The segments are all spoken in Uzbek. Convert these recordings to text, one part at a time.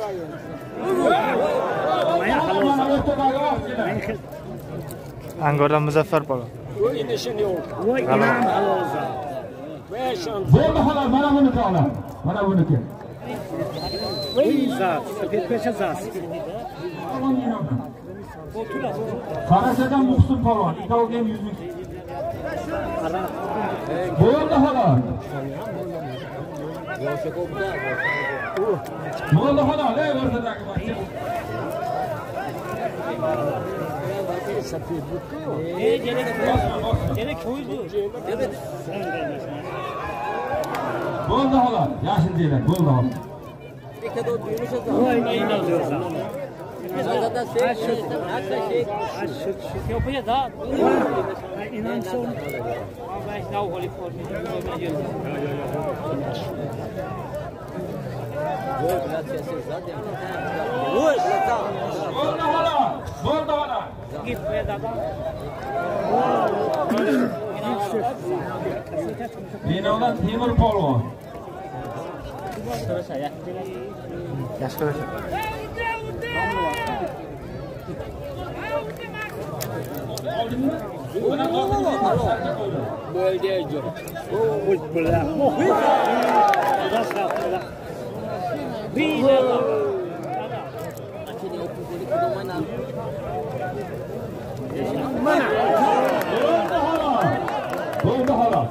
Angordan Muzaffar polvon. Voy inam haloza. Bo'ldi xolos, mana buniki olam. Mana buniki. Voy zat, sepetgacha zat. Qarashadan Muhsin polvon, ikkoviga 100 ming. Bo'ldi xolos. Bo'ldi xolos, ey o'rtadagi boshqa. Bo'ldi xolos, yashil deylar, bo'ldi xolos. Voy inam haloza. Yapıyor da. İnançsın. Ben ne olayım formülü. Bo'ldi xolos. Git be dada. Binodan Temur polvon. Yaxshi ko'rash. Bo'ldi xolos.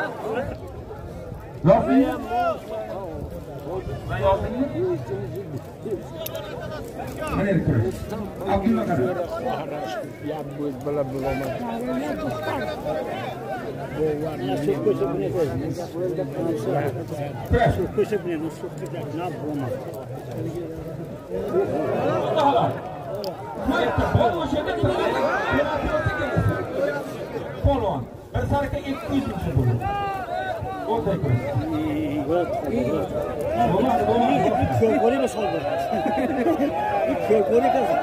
Polvon, bir sarka 200 ming bo'ldi. O'rday ko'ring. Ko'rg'ori masalda. Ko'rg'ori qildi.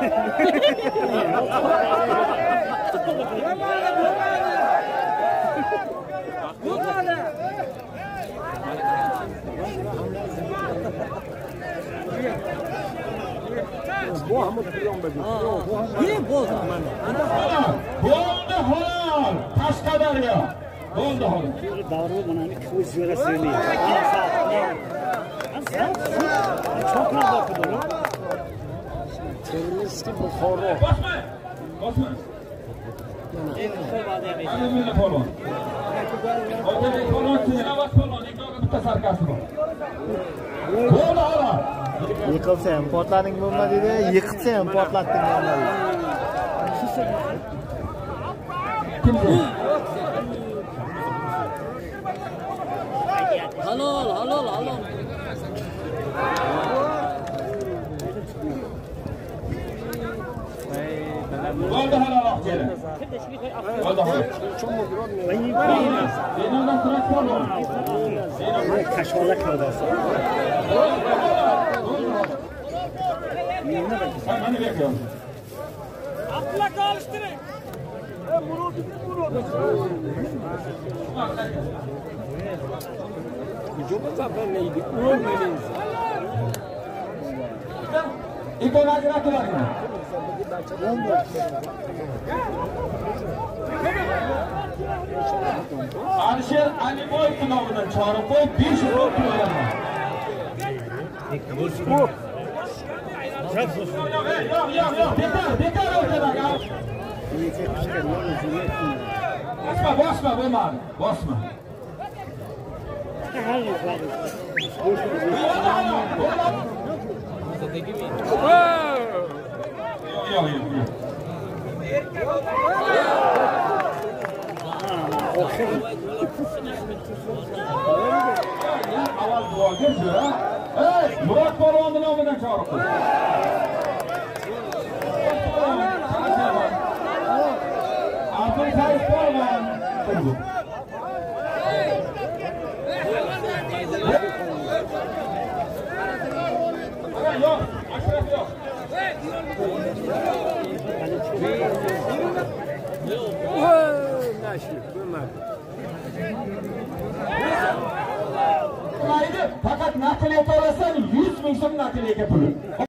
Bu Ahmet Kuyon bedi. Yine bo'ldi. Bo'ldi xolos. Qashqadaryo. Bo'ldi xolos. Davru bana ko'z yo'la söyleyeyim. Çok ne bakıyor lan? Terörist gibi Buxoro. Basma. Basma. Ana meni polvon. O'tadagi polvon Sinavas polvon, ikkoviga bitta sarkasi bor. Bo'ldi xolos. Yiqilsa ham portlading bo'lmadi dedi, yiqitsa ham portlatding bo'lmadi. Xalol, xalol, xalol. Bo'ldi xolos keling. Bo'ldi xolos. Binodan turak polvon. Kaşola kavgası. Mana bekliyorum. Atla kalıştırın. Murat. Jogo zaten neydi? Ölmeliyiz. İkonak rakılar mı? Alişer Alimoy sınavından çağırıp koy 5 yıl oturuyorlar. Yok. Bekar ortada ya. Basma Ömer. Basma. Yok. Avval duo berdi. Hey, Murat polvonni nomidan chaqirib qo'y. Abdul Said polvon. Yok, Ashraf yok. Fakat nakil etaversen 100 bin so'mdan aka puli.